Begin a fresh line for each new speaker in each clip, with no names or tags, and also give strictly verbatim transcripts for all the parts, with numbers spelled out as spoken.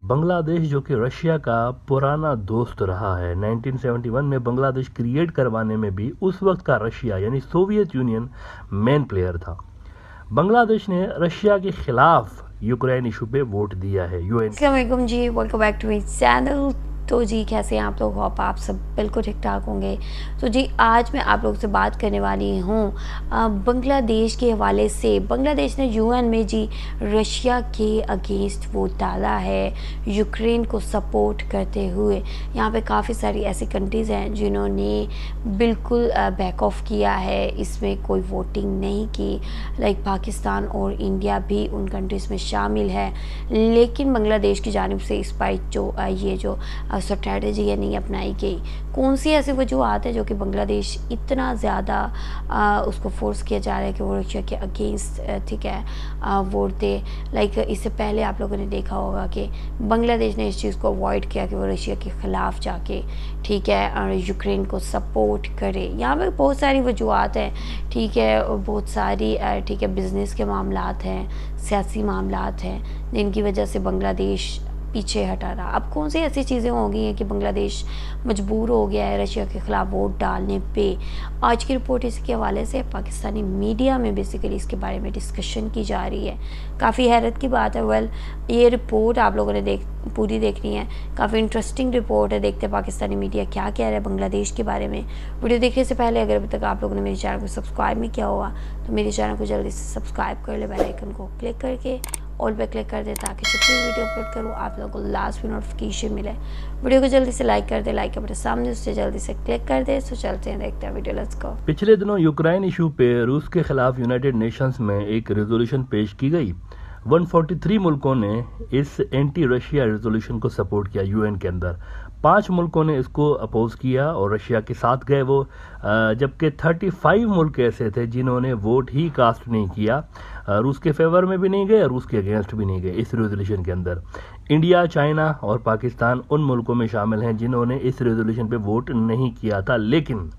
बांग्लादेश जो कि रशिया का पुराना दोस्त रहा है, उन्नीस सौ इकहत्तर में बांग्लादेश क्रिएट करवाने में भी उस वक्त का रशिया यानी सोवियत यूनियन मेन प्लेयर था। बांग्लादेश ने रशिया के खिलाफ यूक्रेन इशू पे वोट दिया है। यूएन
अस्सलाम वालेकुम जी, welcome back to my channel. तो जी कैसे हैं आप लोग? होप आप सब बिल्कुल ठीक ठाक होंगे। तो जी आज मैं आप लोगों से बात करने वाली हूँ बांग्लादेश के हवाले से। बांग्लादेश ने यूएन में जी रशिया के अगेंस्ट वोट डाला है यूक्रेन को सपोर्ट करते हुए। यहाँ पे काफ़ी सारी ऐसी कंट्रीज़ हैं जिन्होंने बिल्कुल बैक ऑफ किया है, इसमें कोई वोटिंग नहीं की। लाइक पाकिस्तान और इंडिया भी उन कंट्रीज़ में शामिल है, लेकिन बांग्लादेश की जानिब से इस बाइट जो ये जो स्ट्रैटेजी है नहीं अपनाई गई। कौन सी ऐसी वजूहत है जो कि बांग्लादेश इतना ज़्यादा उसको फोर्स किया जा रहा है कि वो रशिया के अगेंस्ट ठीक है वोट दे। लाइक इससे पहले आप लोगों ने देखा होगा कि बांग्लादेश ने इस चीज़ को अवॉइड किया कि वो रशिया के ख़िलाफ़ जाके ठीक है यूक्रेन को सपोर्ट करे। यहाँ पर बहुत सारी वजूहत हैं ठीक है, बहुत सारी ठीक है बिज़नेस के मामलात हैं, सियासी मामलात हैं जिनकी वजह से बांग्लादेश पीछे हटा रहा। अब कौन सी ऐसी चीज़ें हो गई हैं कि बांग्लादेश मजबूर हो गया है रशिया के ख़िलाफ़ वोट डालने पे। आज की रिपोर्ट इसके हवाले से पाकिस्तानी मीडिया में बेसिकली इसके बारे में डिस्कशन की जा रही है। काफ़ी हैरत की बात है। वेल ये रिपोर्ट आप लोगों ने देख पूरी देखनी है, काफ़ी इंटरेस्टिंग रिपोर्ट है। देखते हैं पाकिस्तानी मीडिया क्या कह रहा है बांग्लादेश के बारे में। वीडियो देखने से पहले अगर अभी तक आप लोगों ने मेरे चैनल को सब्सक्राइब नहीं किया हुआ तो मेरे चैनल को जल्दी से सब्सक्राइब कर ले, बेल आइकन को क्लिक करके ऑल पे क्लिक कर दे ताकि जब भी वीडियो अपलोड करूँ आप लोगों को लास्ट में नोटिफिकेशन मिले। वीडियो को जल्दी से लाइक कर दे, लाइक अपने सामने उससे जल्दी से क्लिक कर दे। तो चलते हैं देखते हैं वीडियो, लेट्स गो।
पिछले दिनों यूक्रेन इशू पे रूस के खिलाफ यूनाइटेड नेशंस में एक रेजोल्यूशन पेश की गई। एक सौ तैंतालीस मुल्कों ने इस एंटी रशिया रेजोल्यूशन को सपोर्ट किया यूएन के अंदर। पांच मुल्कों ने इसको अपोज किया और रशिया के साथ गए वो, जबकि पैंतीस मुल्क ऐसे थे जिन्होंने वोट ही कास्ट नहीं किया, रूस के फेवर में भी नहीं गए, रूस के अगेंस्ट भी नहीं गए इस रेजोल्यूशन के अंदर। इंडिया, चाइना और पाकिस्तान उन मुल्कों में शामिल हैं जिन्होंने इस रेजोल्यूशन पे वोट नहीं किया था। लेकिन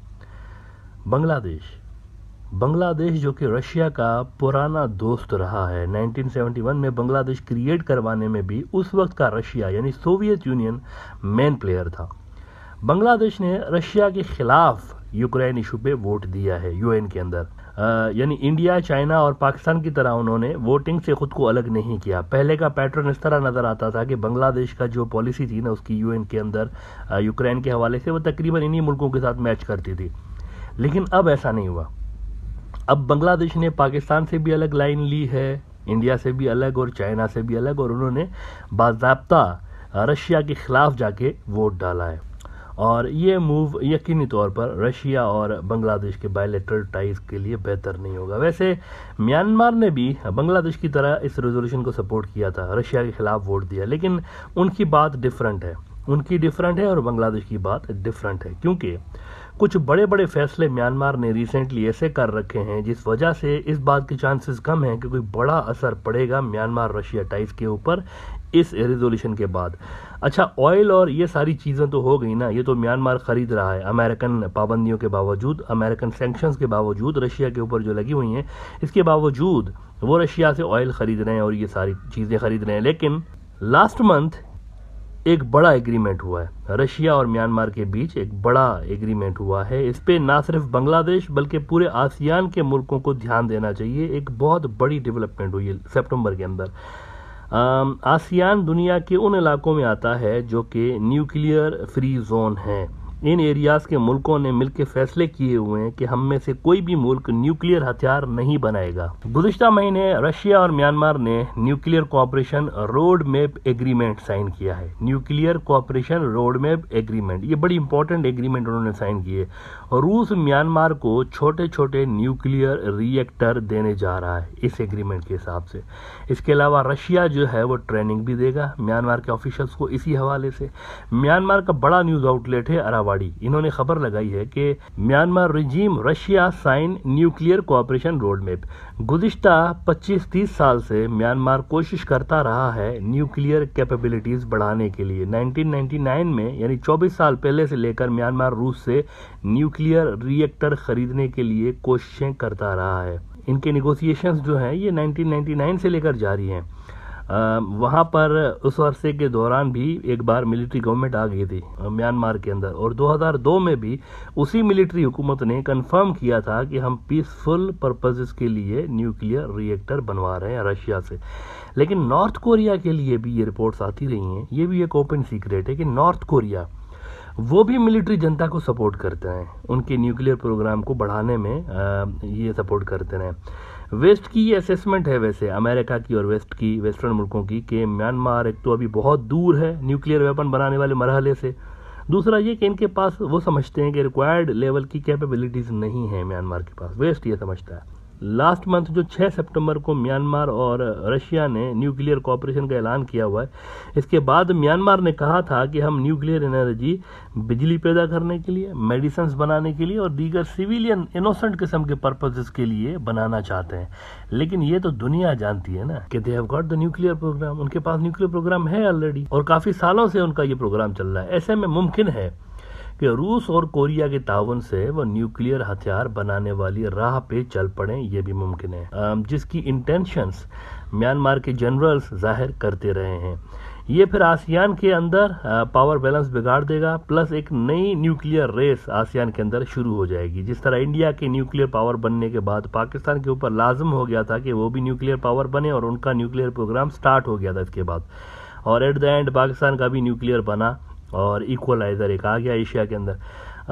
बांग्लादेश बांग्लादेश जो कि रशिया का पुराना दोस्त रहा है, उन्नीस सौ इकहत्तर में बांग्लादेश क्रिएट करवाने में भी उस वक्त का रशिया यानी सोवियत यूनियन मेन प्लेयर था। बांग्लादेश ने रशिया के खिलाफ यूक्रेन इशू पे वोट दिया है यूएन के अंदर। यानी इंडिया, चाइना और पाकिस्तान की तरह उन्होंने वोटिंग से खुद को अलग नहीं किया। पहले का पैटर्न इस तरह नजर आता था कि बांग्लादेश का जो पॉलिसी थी ना उसकी यूएन के अंदर यूक्रेन के हवाले से वो तकरीबन इन्हीं मुल्कों के साथ मैच करती थी। लेकिन अब ऐसा नहीं हुआ। अब बांग्लादेश ने पाकिस्तान से भी अलग लाइन ली है, इंडिया से भी अलग और चाइना से भी अलग, और उन्होंने बाज़ाब्ता रशिया के खिलाफ जाके वोट डाला है। और ये मूव यकीनी तौर पर रशिया और बांग्लादेश के बायलैटरल टाइज के लिए बेहतर नहीं होगा। वैसे म्यांमार ने भी बांग्लादेश की तरह इस रेजोल्यूशन को सपोर्ट किया था, रशिया के खिलाफ वोट दिया, लेकिन उनकी बात डिफरेंट है उनकी डिफरेंट है और बांग्लादेश की बात डिफरेंट है, क्योंकि कुछ बड़े बड़े फैसले म्यांमार ने रिसेंटली ऐसे कर रखे हैं जिस वजह से इस बात के चांसेस कम हैं कि कोई बड़ा असर पड़ेगा म्यांमार रशिया टाइज के ऊपर इस रेजोल्यूशन के बाद। अच्छा, ऑयल और ये सारी चीज़ें तो हो गई ना, ये तो म्यांमार खरीद रहा है अमेरिकन पाबंदियों के बावजूद, अमेरिकन सैंक्शंस के बावजूद, रशिया के ऊपर जो लगी हुई हैं इसके बावजूद वो रशिया से ऑयल खरीद रहे हैं और ये सारी चीज़ें खरीद रहे हैं। लेकिन लास्ट मंथ एक बड़ा एग्रीमेंट हुआ है, रशिया और म्यांमार के बीच एक बड़ा एग्रीमेंट हुआ है। इस पे ना सिर्फ बांग्लादेश बल्कि पूरे आसियान के मुल्कों को ध्यान देना चाहिए। एक बहुत बड़ी डेवलपमेंट हुई है सितंबर के अंदर। आसियान दुनिया के उन इलाकों में आता है जो कि न्यूक्लियर फ्री जोन है। इन एरियाज के मुल्कों ने मिलकर फैसले किए हुए हैं कि हम में से कोई भी मुल्क न्यूक्लियर हथियार नहीं बनाएगा। गुज़िश्ता महीने रशिया और म्यांमार ने nuclear cooperation road map agreement sign किया है। Nuclear cooperation road map agreement, ये बड़ी इंपॉर्टेंट एग्रीमेंट उन्होंने साइन किए। रूस म्यांमार को छोटे छोटे न्यूक्लियर रिएक्टर देने जा रहा है इस एग्रीमेंट के हिसाब से। इसके अलावा रशिया जो है वो ट्रेनिंग भी देगा म्यांमार के ऑफिशियल्स को। इसी हवाले से म्यांमार का बड़ा न्यूज आउटलेट है अरावाड़ी, इन्होंने खबर लगाई है कि Myanmar regime Russia sign nuclear cooperation road map. गुज़िश्ता पच्चीस तीस साल से म्यांमार कोशिश करता रहा है न्यूक्लियर कैपेबिलिटीज बढ़ाने के लिए। उन्नीस सौ निन्यानवे में यानी चौबीस साल पहले से लेकर म्यांमार रूस से न्यूक्लियर रिएक्टर खरीदने के लिए कोशिशें करता रहा है। इनके नेगोशिएशंस जो हैं ये उन्नीस सौ निन्यानवे से लेकर जारी हैं। वहाँ पर उस अरसे के दौरान भी एक बार मिलिट्री गवर्नमेंट आ गई थी म्यांमार के अंदर, और दो हज़ार दो में भी उसी मिलिट्री हुकूमत ने कंफर्म किया था कि हम पीसफुल पर्पसेस के लिए न्यूक्लियर रिएक्टर बनवा रहे हैं रशिया से। लेकिन नॉर्थ कोरिया के लिए भी ये रिपोर्ट्स आती रही हैं, ये भी एक ओपन सीक्रेट है कि नॉर्थ कोरिया वो भी मिलिट्री जनता को सपोर्ट करते हैं, उनके न्यूक्लियर प्रोग्राम को बढ़ाने में आ, ये सपोर्ट करते हैं। वेस्ट की ये असेसमेंट है वैसे अमेरिका की और वेस्ट की, वेस्टर्न मुल्कों की, कि म्यांमार एक तो अभी बहुत दूर है न्यूक्लियर वेपन बनाने वाले मरहले से, दूसरा ये कि इनके पास वो समझते हैं कि रिक्वायर्ड लेवल की कैपेबिलिटीज नहीं है म्यांमार के पास, वेस्ट ये समझता है। लास्ट मंथ जो छह सितंबर को म्यांमार और रशिया ने न्यूक्लियर कॉपरेशन का ऐलान किया हुआ है, इसके बाद म्यांमार ने कहा था कि हम न्यूक्लियर एनर्जी बिजली पैदा करने के लिए, मेडिसिन बनाने के लिए और दीगर सिविलियन इनोसेंट किस्म के पर्पसेस के लिए बनाना चाहते हैं। लेकिन ये तो दुनिया जानती है ना कि they have got the nuclear programme, उनके पास न्यूक्लियर प्रोग्राम है ऑलरेडी और काफी सालों से उनका ये प्रोग्राम चल रहा है। ऐसे में मुमकिन है कि रूस और कोरिया के ताउन से वो न्यूक्लियर हथियार बनाने वाली राह पे चल पड़े, ये भी मुमकिन है, जिसकी इंटेंशंस म्यांमार के जनरल्स जाहिर करते रहे हैं। ये फिर आसियान के अंदर पावर बैलेंस बिगाड़ देगा, प्लस एक नई न्यूक्लियर रेस आसियान के अंदर शुरू हो जाएगी। जिस तरह इंडिया के न्यूक्लियर पावर बनने के बाद पाकिस्तान के ऊपर लाजम हो गया था कि वो भी न्यूक्लियर पावर बने, और उनका न्यूक्लियर प्रोग्राम स्टार्ट हो गया था इसके बाद, और एट द एंड पाकिस्तान का भी न्यूक्लियर बना और इक्वलाइजर एक आ गया एशिया के अंदर।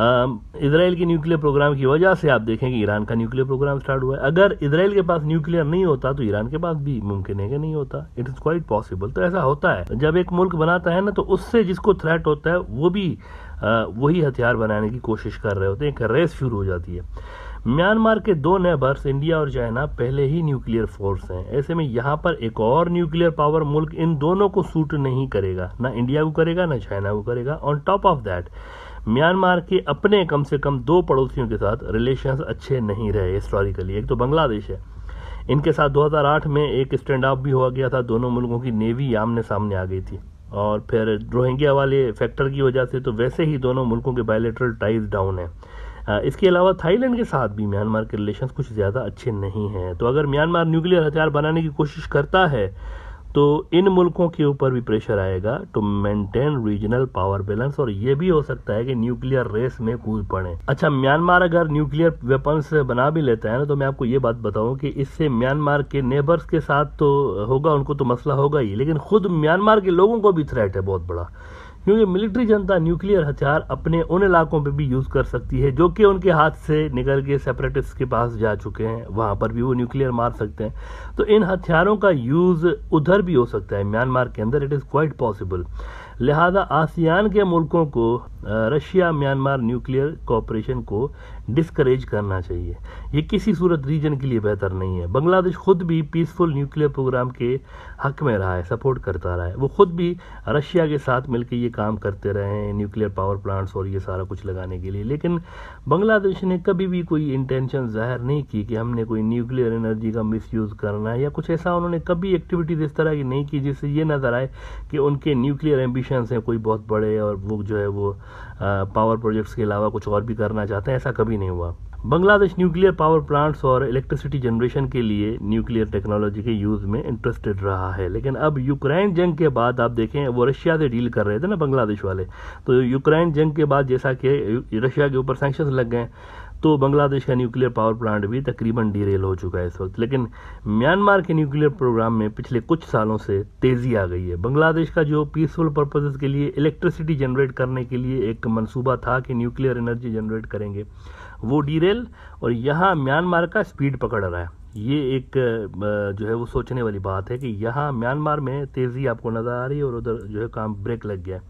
इजराइल के न्यूक्लियर प्रोग्राम की वजह से आप देखें कि ईरान का न्यूक्लियर प्रोग्राम स्टार्ट हुआ है। अगर इजराइल के पास न्यूक्लियर नहीं होता तो ईरान के पास भी मुमकिन है कि नहीं होता, इट इज क्वाइट पॉसिबल। तो ऐसा होता है जब एक मुल्क बनाता है ना, तो उससे जिसको थ्रेट होता है वो भी आ, वही हथियार बनाने की कोशिश कर रहे होते हैं, एक रेस शुरू हो जाती है। म्यांमार के दो नेबर्स इंडिया और चाइना पहले ही न्यूक्लियर फोर्स हैं, ऐसे में यहाँ पर एक और न्यूक्लियर पावर मुल्क इन दोनों को सूट नहीं करेगा, ना इंडिया को करेगा ना चाइना को करेगा। On top of that Myanmar के अपने कम से कम दो पड़ोसियों के साथ रिलेशंस अच्छे नहीं रहे हिस्टोरिकली। एक तो बांग्लादेश है, इनके साथ दो हज़ार आठ में एक स्टैंड ऑफ भी हुआ गया था, दोनों मुल्कों की नेवी आमने सामने आ गई थी, और फिर रोहिंग्या वाले फैक्टर की वजह से तो वैसे ही दोनों मुल्कों के बायलैटरल टाइज डाउन है। इसके अलावा थाईलैंड के साथ भी म्यांमार के रिलेशंस कुछ ज़्यादा अच्छे नहीं हैं। तो अगर म्यांमार न्यूक्लियर हथियार बनाने की कोशिश करता है तो इन मुल्कों के ऊपर भी प्रेशर आएगा to maintain regional power balance, और ये भी हो सकता है कि न्यूक्लियर रेस में कूद पड़े। अच्छा, म्यांमार अगर न्यूक्लियर वेपन्स बना भी लेता है ना, तो मैं आपको ये बात बताऊं कि इससे म्यांमार के नेबर्स के साथ तो होगा, उनको तो मसला होगा ही, लेकिन खुद म्यांमार के लोगों को भी थ्रेट है बहुत बड़ा, क्योंकि मिलिट्री जनता न्यूक्लियर हथियार अपने उन इलाकों पे भी यूज कर सकती है जो कि उनके हाथ से निकल के सेपरेटिस्ट के पास जा चुके हैं, वहां पर भी वो न्यूक्लियर मार सकते हैं। तो इन हथियारों का यूज उधर भी हो सकता है म्यांमार के अंदर, इट इज क्वाइट पॉसिबल। लिहाजा आसियान के मुल्कों को रशिया म्यांमार न्यूक्लियर कॉपरेशन को डिस्करेज करना चाहिए, ये किसी सूरत रीजन के लिए बेहतर नहीं है। बांग्लादेश खुद भी पीसफुल न्यूक्लियर प्रोग्राम के हक में रहा है, सपोर्ट करता रहा है, वो खुद भी रशिया के साथ मिलकर ये काम करते रहे हैं न्यूक्लियर पावर प्लांट्स और ये सारा कुछ लगाने के लिए। लेकिन बांग्लादेश ने कभी भी कोई इंटेंशन जाहिर नहीं की कि हमने कोई न्यूक्लियर एनर्जी का मिसयूज करना है या कुछ ऐसा, उन्होंने कभी एक्टिविटीज इस तरह की नहीं की जिससे ये नजर आए कि उनके न्यूक्लियर एम्बिशंस हैं कोई बहुत बड़े और वो जो है वो पावर प्रोजेक्ट्स के अलावा कुछ और भी करना चाहते हैं, ऐसा कभी नहीं हुआ। बांग्लादेश न्यूक्लियर पावर प्लांट्स और इलेक्ट्रिसिटी जनरेशन के लिए न्यूक्लियर टेक्नोलॉजी के यूज में इंटरेस्टेड रहा है। लेकिन अब यूक्रेन जंग के बाद आप देखें, वो रशिया से डील कर रहे थे ना बांग्लादेश वाले, तो यूक्रेन जंग के बाद जैसा कि रशिया के ऊपर सैंक्शंस लग गए, तो बांग्लादेश का न्यूक्लियर पावर प्लांट भी तकरीबन डीरेल हो चुका है इस वक्त। लेकिन म्यांमार के न्यूक्लियर प्रोग्राम में पिछले कुछ सालों से तेजी आ गई है। बांग्लादेश का जो पीसफुल पर्पसेस के लिए इलेक्ट्रिसिटी जनरेट करने के लिए एक मंसूबा था कि न्यूक्लियर एनर्जी जनरेट करेंगे, वो डीरेल, और यहाँ म्यांमार का स्पीड पकड़ रहा है। ये एक जो है वो सोचने वाली बात है कि यहाँ म्यांमार में तेजी आपको नजर आ रही है और उधर जो है काम ब्रेक लग गया,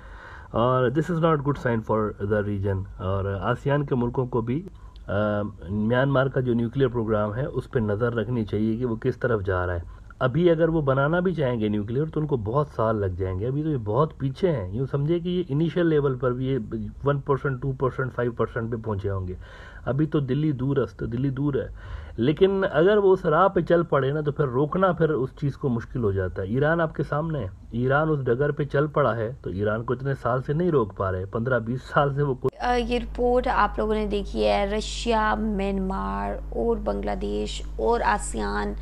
और this is not good sign for the region. और आसियान के मुल्कों को भी म्यांमार का जो न्यूक्लियर प्रोग्राम है उस पर नज़र रखनी चाहिए कि वो किस तरफ जा रहा है। अभी अगर वो बनाना भी चाहेंगे न्यूक्लियर तो उनको बहुत साल लग जाएंगे, अभी तो ये बहुत पीछे हैं। यूँ समझे कि ये इनिशियल लेवल पर भी ये one percent two percent five percent पे पहुँचे होंगे, अभी तो दिल्ली दूरस्त, दिल्ली दूर है। लेकिन अगर वो उस राह पे चल पड़े ना तो फिर रोकना फिर उस चीज़ को मुश्किल हो जाता है। ईरान आपके सामने है, ईरान उस डगर पे चल पड़ा है तो ईरान को इतने साल से नहीं रोक पा रहे, पंद्रह बीस साल से वो
ये रिपोर्ट आप लोगों ने देखी है, रशिया, म्यांमार और बांग्लादेश और आसियान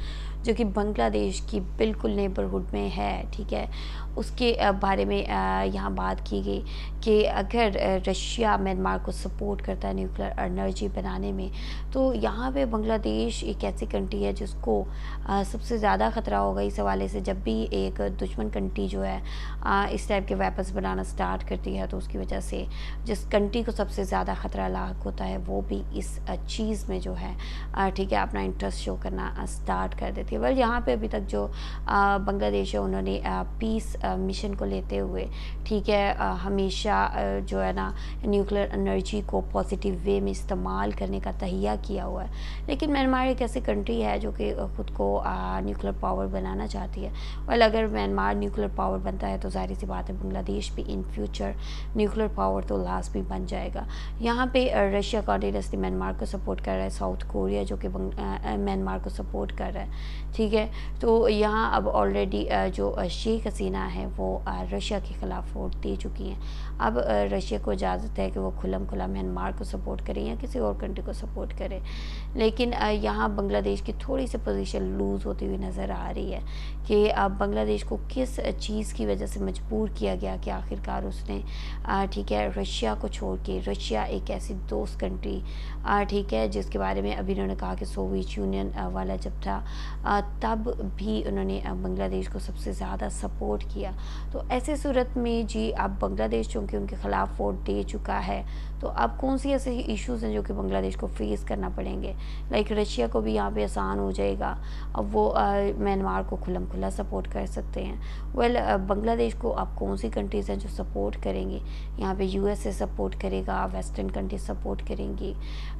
जो कि बांग्लादेश की बिल्कुल नेबरहुड में है, ठीक है, उसके बारे में यहाँ बात की गई कि अगर रशिया म्यांमार को सपोर्ट करता है न्यूक्लियर एनर्जी बनाने में, तो यहाँ पे बांग्लादेश एक ऐसी कंट्री है जिसको सबसे ज़्यादा ख़तरा होगा इस हवाले से। जब भी एक दुश्मन कंट्री जो है इस टाइप के वेपन्स बनाना स्टार्ट करती है, तो उसकी वजह से जिस कंट्री को सबसे ज़्यादा ख़तरा लाक होता है वो भी इस चीज़ में जो है, ठीक है, अपना इंटरेस्ट शो करना स्टार्ट कर देती है। वेल यहाँ पे अभी तक जो बांग्लादेश है उन्होंने पीस मिशन को लेते हुए, ठीक है, हमेशा जो है ना न्यूक्लियर एनर्जी को पॉजिटिव वे में इस्तेमाल करने का तहिया किया हुआ है। लेकिन म्यांमार एक ऐसी कंट्री है जो कि ख़ुद को न्यूक्लियर पावर बनाना चाहती है। वेल अगर म्यांमार न्यूक्लियर पावर बनता है तो जाहिर सी बात है बांग्लादेश भी इन फ्यूचर न्यूक्लियर पावर तो लास्ट भी बन जाएगा। यहाँ पे रशिया कॉन्टिन्यूसली म्यांमार को सपोर्ट कर रहा है, साउथ कोरिया जो कि म्यांमार को सपोर्ट कर रहा है, ठीक है। तो यहाँ अब ऑलरेडी जो शेख हसीना है वो रशिया के ख़िलाफ़ वोट दे चुकी हैं। अब रशिया को इजाज़त है कि वो खुलम खुला म्यांमार को सपोर्ट करें या किसी और कंट्री को सपोर्ट करें। लेकिन यहाँ बांग्लादेश की थोड़ी सी पोजीशन लूज़ होती हुई नज़र आ रही है कि अब बांग्लादेश को किस चीज़ की वजह से मजबूर किया गया कि आखिरकार उसने, ठीक है, रशिया को छोड़ के, रशिया एक ऐसी दोस्त कंट्री, ठीक है, जिसके बारे में अभी उन्होंने कहा कि सोवियत यूनियन वाला जब था तब भी उन्होंने बांग्लादेश को सबसे ज़्यादा सपोर्ट किया। तो ऐसे सूरत में जी अब बांग्लादेश चूँकि उनके ख़िलाफ़ वोट दे चुका है, तो अब कौन सी ऐसे इश्यूज़ हैं जो कि बांग्लादेश को फेस करना पड़ेंगे। लाइक रशिया को भी यहाँ पे आसान हो जाएगा, अब वो म्यांमार को खुलम खुला सपोर्ट कर सकते हैं। वेल बांग्लादेश को अब कौन सी कंट्रीज़ हैं जो सपोर्ट करेंगी, यहाँ पे यूएसए सपोर्ट करेगा, वेस्टर्न कंट्री सपोर्ट करेंगी,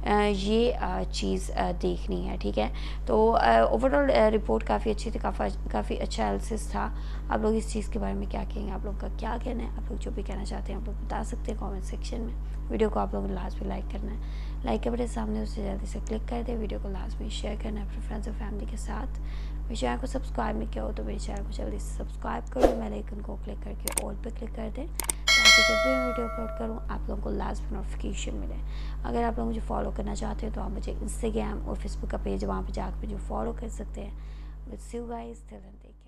ये चीज़ देखनी है, ठीक है। तो ओवरऑल रिपोर्ट काफ़ी अच्छी थी, काफ़ी काफ़ी अच्छा एनालिसिस था। आप लोग इस चीज़ के बारे में क्या कहेंगे, आप लोग का क्या कहना है, आप लोग जो भी कहना चाहते हैं आप लोग बता सकते हैं कमेंट सेक्शन में। वीडियो को आप लोगों को लास्ट में लाइक करना है, लाइक के बड़े सामने उससे जल्दी से क्लिक कर दे। वीडियो को लास्ट में शेयर करना है अपने फ्रेंड्स और फैमिली के साथ। मेरे चैनल को सब्सक्राइब नहीं किया हो तो मेरे चैनल को जल्दी से सब्सक्राइब करो, बेल आइकन को क्लिक करके ऑल पे क्लिक कर दें ताकि जब भी मैं वीडियो अपलोड करूँ आप लोगों को लास्ट में नोटिफिकेशन मिले। अगर आप लोग मुझे फॉलो करना चाहते हैं तो आप मुझे इंस्टाग्राम और फेसबुक का पेज वहाँ पर जाकर मुझे फॉलो कर सकते हैं। Will see you guys, till then take care.